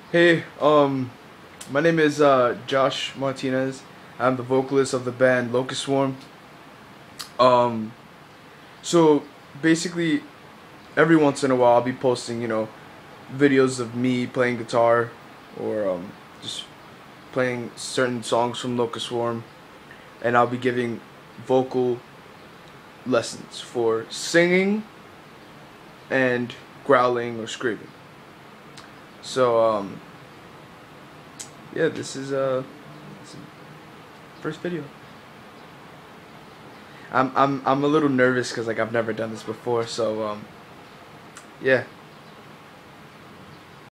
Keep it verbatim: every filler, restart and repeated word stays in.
Hey, um, my name is uh, Josh Martinez. I'm the vocalist of the band Locustswarm. Um, so basically, every once in a while, I'll be posting, you know, videos of me playing guitar or um, just playing certain songs from Locustswarm, and I'll be giving vocal lessons for singing and growling or screaming. So, um, yeah, this is uh, this is first video. I'm I'm I'm a little nervous because like I've never done this before. So um, yeah.